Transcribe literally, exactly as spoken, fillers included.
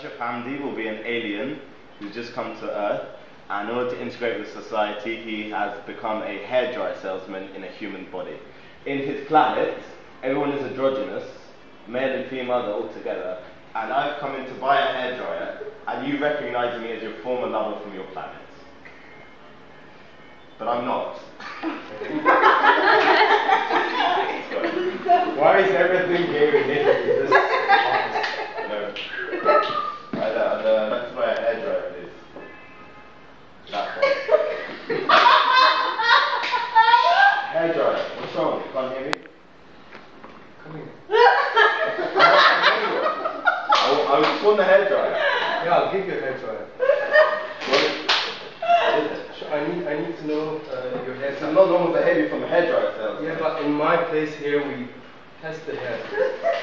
Ashraf Hamdi will be an alien who's just come to Earth, and in order to integrate with society, he has become a hairdryer salesman in a human body. In his planet, everyone is androgynous, male and female, they're all together, and I've come in to buy a hairdryer, and you recognise me as your former lover from your planet. But I'm not. Why is everything here in this? No. I don't know, that's why a hairdryer is. That one. Hairdryer, what's wrong? You can't hear me? Come here. I, I was on the hairdryer. Yeah, I'll give you a hairdryer. What is it? I need, I need to know uh, your hair. I'm not normal behavior from a hairdryer sales. Yeah, but in my place here we test the hair.